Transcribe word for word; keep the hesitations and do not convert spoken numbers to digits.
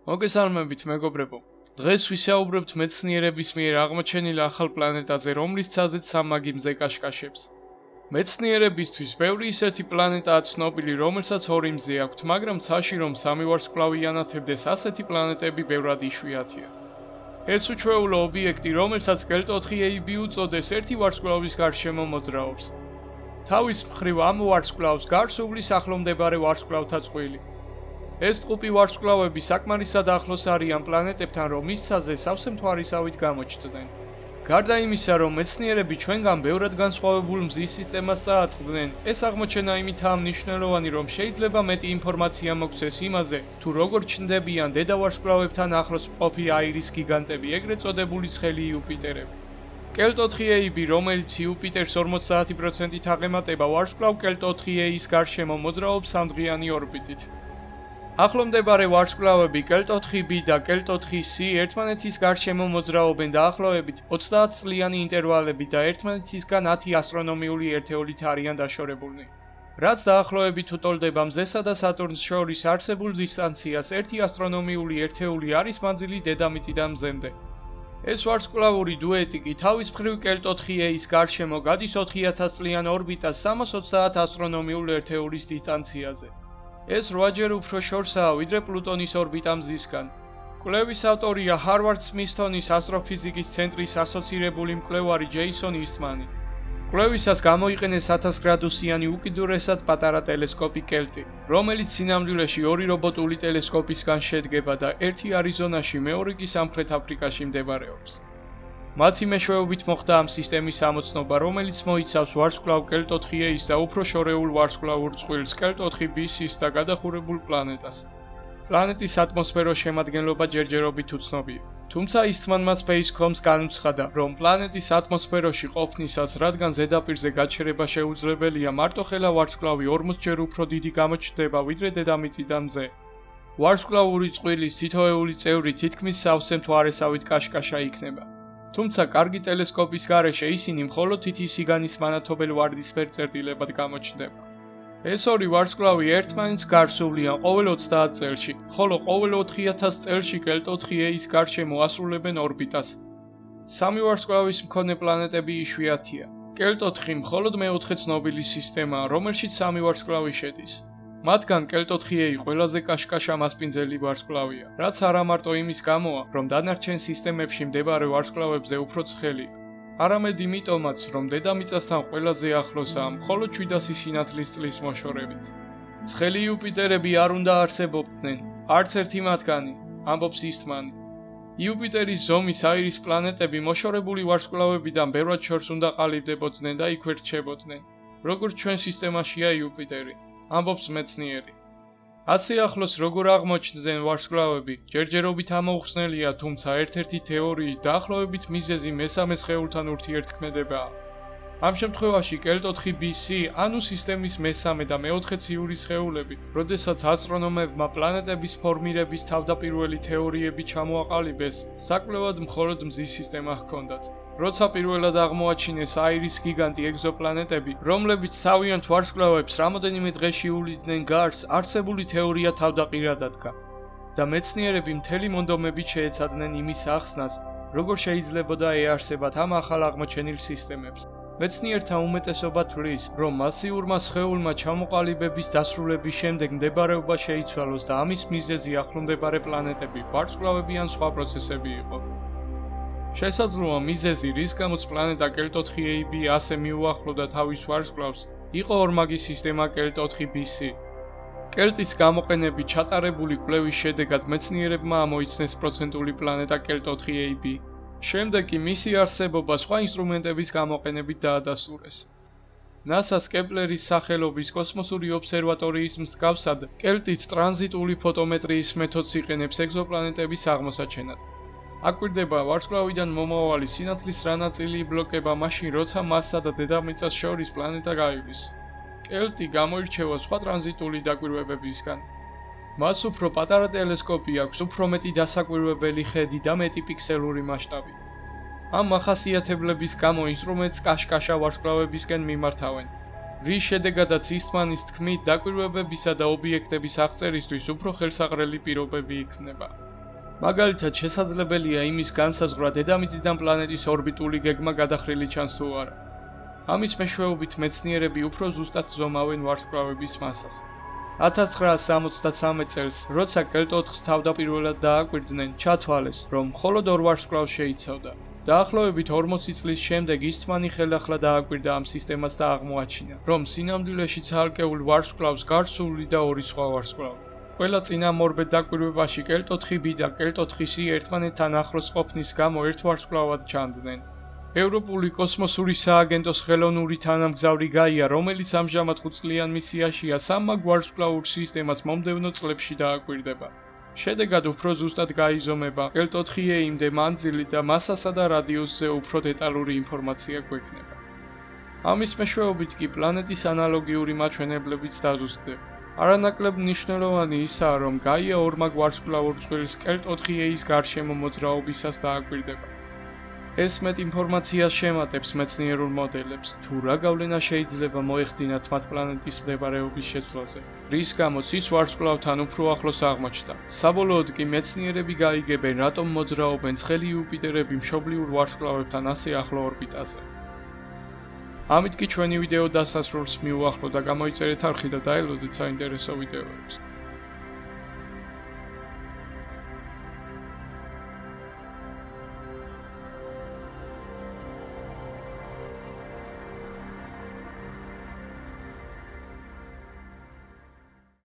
მოგესალმებით მეგობრებო. დღეს ვისაუბრებთ მეცნიერების მიერ აღმოჩენილ ახალ პლანეტაზე, რომლის ცაზეც სამმაგი მზე კაშკაშებს. მეცნიერებისთვის ბევრი ისეთი პლანეტაა ცნობილი, რომელსაც ორი მზე აქვთ, მაგრამ ცაში რომ სამი ვარსკვლავი ანათებდეს, ასეთი პლანეტები ბევრად იშვიათია. ეს უჩვეულო ობიექტი, რომელსაც კელტ ოთხი A B უწოდეს, ერთი ვარსკვლავის გარშემო მოძრაობს. თავის მხრივ ამ ვარსკვლავს გარს უვლის ახლომდებარე ვარსკვლავთა წყვილი. ეს ტყუპი ვარსკვლავები საკმარისად ახლოს არიან პლანეტებთან, რომ მის ცაზე სავსე მთვარისავით გამოჩნდნენ. გარდა იმისა, რომ მეცნიერები ჩვენგან ბევრად განსხვავებულ მზის სისტემას წააწყდნენ, ეს აღმოჩენა იმითაა მნიშვნელოვანი, რომ შეიძლება მეტი ინფორმაცია მოგვცეს იმაზე, თუ როგორ ჩნდებიან დედავარსკვლავებთან ახლოს მყოფი აირის გიგანტები, ეგრეთ წოდებული ცხელი იუპიტერები. კელტ ოთხი A B, რომელიც იუპიტერს ორმოცდაათი პროცენტით აღემატება, ვარსკვლავ კელტ ოთხი A -ის გარშემო მოძრაობს სამდღიანი ორბიტით. ახლომდებარე ვარსკვლავები კელტ ოთხი B და კელტ ოთხი C ერთმანეთის გარშემო მოძრაობენ დაახლოებით ოცდაათ წლიანი ინტერვალებით და ერთმანეთისგან ათი ასტრონომიული ერთეულით არიან დაშორებულნი. რაც დაახლოებით უტოლდება მზესა და სატურნს შორის არსებულ დისტანციას, ერთი ასტრონომიული ერთეული არის მანძილი დედამიწიდან მზემდე. ეს ვარსკვლავური დუეტი კი თავის მხრივ კელტ ოთხი A -ის გარშემო გადის ოთხი ათას წლიან ორბიტას სამას ოცდაათ ასტრონომიულ ერთეულის დისტანციაზე. ეს რვაჯერ უფრო შორსაა ვიდრე პლუტონის ორბიტა მზისგან. კვლევის ავტორია ჰარვარდ-სმითსონის ასტროფიზიკის ცენტრის ასოცირებული მკვლევარი ჯეისონ ისტმანი. კვლევისას გამოიყენეს ათას გრადუსიანი უკიდურესად პატარა ტელესკოპი კელტი, რომელიც სინამდვილეში ორი რობოტული ტელესკოპისგან შედგება და ერთი არიზონაში, მეორე კი სამხრეთ აფრიკაში მდებარეობს. მათი მეშვეობით მოხდა ამ სისტემის ამოცნობა, რომელიც მოიცავს ვარსკვლავ კელტ ოთხი A -ის და უფრო შორეულ ვარსკვლავურ წყვილს კელტ ოთხი B -ის და გადახურებულ პლანეტას. პლანეტის ატმოსფეროს შემადგენლობა ჯერჯერობით უცნობია. თუმცა ისტმანმა Space.com-ს განუცხადა, რომ პლანეტის ატმოსფეროში ყოფნისას, რადგან ზედაპირზე გაჩერება შეუძლებელია, მარტოხელა ვარსკვლავი ორმოცჯერ უფრო დიდი გამოჩნდება ვიდრე დედამიწიდან მზე. ვარსკვლავური წყვილის თითოეული წევრი თითქმის სავსე მთვარესავით კაშკაშა იქნება. თუმცა კარგი ტელესკოპის გარეშე ისინი მხოლოდ თითის სიგანის მანათობელ ვარდისფერ წერტილებად გამოჩნდება. ეს ორი ვარსკვლავი ერთმანეთს გარსულიან ყოველ ოცდაათ წელში, ხოლო ყოველ ოთხი ათას წელში კელტ ოთხი A -ის გარშემო ასრულებენ ორბიტას. სამი ვარსკვლავის მქონე პლანეტები იშვიათია. კელტ ოთხი მხოლოდ მეოთხე ცნობილი სისტემაა, რომელშიც სამი ვარსკვლავი შედის. მათგან კელტ ოთხი A ყველაზე კაშკაშა მასპინძელი ვარსკვლავია, რაც არა მარტო იმის გამოა, რომ დანარჩენ სისტემებში მდებარე ვარსკვლავებზე უფრო ცხელია, არამედ იმიტომაც, რომ დედამიწასთან ყველაზე ახლოსაა, მხოლოდ შვიდასი სინათლის წლის მოშორებით. ცხელი იუპიტერები არ უნდა არსებობდნენ, არც ერთი მათგანი, ამბობს ისტმანი. იუპიტერის ზომის აირის პლანეტები მოშორებული ვარსკვლავებიდან ბევრად შორს უნდა ყალიბდებოდნენ და იქვე რჩებოდნენ, როგორც ჩვენ სისტემაშია იუპიტერი. ამბობს მეცნიერი. ასე ახლოს როგორ აღმოჩნდნენ ვარსკვლავები, ჯერჯერობით ამოუხსნელია, თუმცა ერთ-ერთი თეორიით დაახლოებით მიზეზი მესამე სხეულთან ურთიერთქმედებაა. ამ შემთხვევაში კელტ ოთხი B -ს, ანუ სისტემის მესამე და მეოთხე ციური სხეულები, როდესაც ასტრონომებმა პლანეტების ფორმირების თავდაპირველი თეორიები ჩამოაყალიბეს, საკვლევად მხოლოდ მზის სისტემა ჰქონდათ. როცა პირველად აღმოაჩინეს აირის გიგანტი ეგზოპლანეტები, რომლებიც თავიანთ ვარსკვლავებს რამოდენიმე დღეში უვლიდნენ გარს, არსებული თეორია თავდაყირად ადგა და მეცნიერები მთელი მონდომებით შეეცადნენ იმის ახსნას, როგორ შეიძლებოდა ეარსებათ ამ ახალ აღმოჩენილ სისტემებს. მეცნიერთა უმეტესობა თვლის, რომ მასიურმა სხეულმა ჩამოყალიბების დასრულების შემდეგ მდებარეობა შეიცვალოს და ამის მიზეზი ახლომდებარე პლანეტები, ვარსკვლავები ან სხვა პროცესები იყო. შესაძლოა მიზეზი, რის გამოც პლანეტა კელტ ოთხი A B ასე მიუახლოვდა თავის ვარსკვლავს, იყო ორმაგი სისტემა კელტ ოთხი B -ს. კელტის გამოყენებით ჩატარებული კვლევის შედეგად მეცნიერებმა ამოიცნეს პროცენტული პლანეტა კელტ ოთხი A B. შემდეგ კი მისი არსებობა სხვა ინსტრუმენტების გამოყენებით დაადასტურეს. ნასას კეპლერის სახელობის კოსმოსური ობსერვატორიის მსგავსად, კელტიც ტრანზიტული ფოტომეტრიის მეთოდს იყენებს ეგზოპლანეტების აღმოსაჩენად. აკვირდება ვარსკვლავიდან მომავალი სინათლის რა ნაწილი იბლოკება მაშინ, როცა მასსა და დედამიწას შორის პლანეტა გაივლის. კელტი გამოირჩევა სხვა ტრანზიტული დაკვირვებებისგან. მას უფრო პატარა ტელესკოპი აქვს, უფრო მეტი დასაკვირვებელი ხედი და მეტი პიქსელური მასშტაბი. ამ მახასიათებლების გამო ინსტრუმენტს კაშკაშა ვარსკვლავებისკენ მიმართავენ. რის შედეგადაც ისტმანის თქმით, დაკვირვებებისა და ობიექტების აღწერისთვის უფრო ხელსაყრელი პირობები იქნება. მაგალითად, შესაძლებელია იმის განსაზღვრა დედამიწიდან პლანეტის ორბიტული გეგმა გადახრილი ჩანს თუ არა. ამის მეშვეობით მეცნიერები უფრო ზუსტად ზომავენ ვარსკვლავების მასას. ათას ცხრაასი სამოცდათსამეტ წელს, როცა კელტ-ოთხს თავდაპირველად დააკვირდნენ, ჩათვალეს, რომ მხოლოდ ორ ვარსკვლავს შეიცავდა. დაახლოებით ორმოცი წლის შემდეგ ისტმანი ხელახლა დააკვირდა ამ სისტემას და აღმოაჩინა, რომ სინამდვილეში ცალკეულ ვარსკვლავს გარსული და ორი სხვა ვარსკვლავი. ყველა წინამორბედ დაკვირვებაში კელტ-ოთხი ბი და კელტ-ოთხი სი ერთმანეთთან ახლოს ყოფნის გამო ერთ ვარსკვლავად ჩანდნენ. ევროპული კოსმოსური სააგენტოს ხელოვნური თანამგზავრი გაია, რომელიც ამჟამად ხუთწლიან მისიაშია, სამმაგი ვარსკვლავურ სისტემას მომდევნო წლებში დააკვირდება. შედეგად უფრო ზუსტად გაიზომება კელტ-ოთხი ეიმდე მანძილი და მასასა და რადიუსზე უფრო დეტალური ინფორმაცია გვექნება. ამის მეშვეობით კი პლანეტის ანალოგიური მაჩვენებლებიც დაზუსტდება. არანაკლებ მნიშვნელოვანი ისაა, რომ გაია ორმაგ ვარსკვლავურ წყვილს კელტ-ოთხი ეის გარშემო მოძრაობისას დააკვირდება. ეს მეტ ინფორმაციას შემატებს მეცნიერულ მოდელებს, თუ რა გავლენა შეიძლება მოეხდინათ მათ პლანეტის მდებარეობის შეცვლაზე, რის გამოც ის ვარსკვლავთან უფრო ახლოს აღმოჩნდა. საბოლოოდ კი მეცნიერები გაიგებენ, რატომ მოძრაობენ ცხელი იუპიტერები მშობლიურ ვარსკვლავებთან ასე ახლო ორბიტაზე. ამით კი ჩვენი ვიდეო დასასრულს მივუახლოვ და გამოიწერეთ არხი და დაელოდეთ საინტერესო ვიდეოებს.